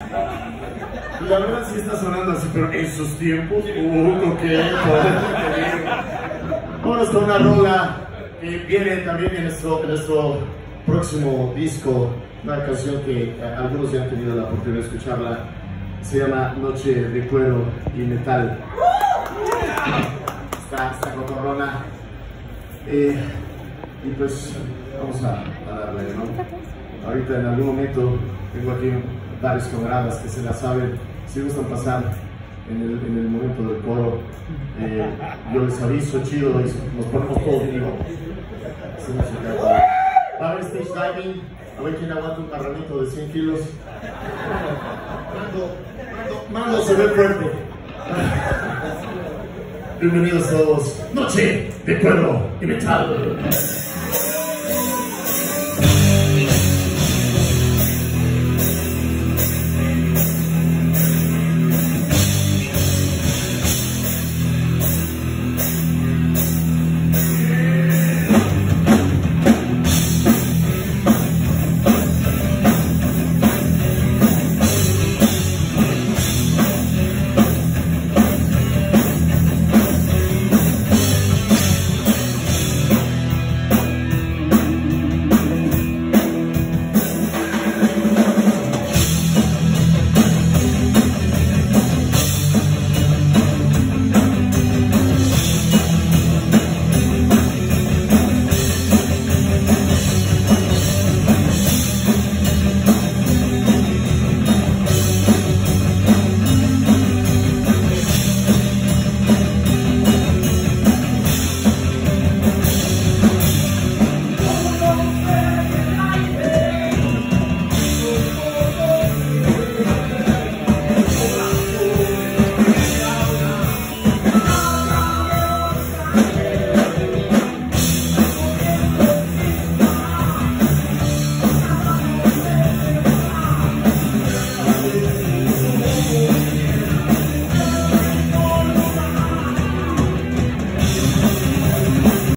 La verdad sí está sonando así, pero en sus tiempos, vámonos con una rola que viene también en nuestro próximo disco, una canción que algunos ya han tenido la oportunidad de escucharla, se llama Noche de Cuero y Metal. Está cotorrona. Y pues vamos a darle, ¿no? Ahorita en algún momento tengo aquí varios camaradas que se la saben, si gustan pasar en el momento del coro, yo les aviso, chido, y nos ponemos todos vivos. Va a haber stage diving, a ver quién aguanta un marranito de 100 kilos. Mando se ve fuerte. Bienvenidos todos. Noche de Cuero y Metal.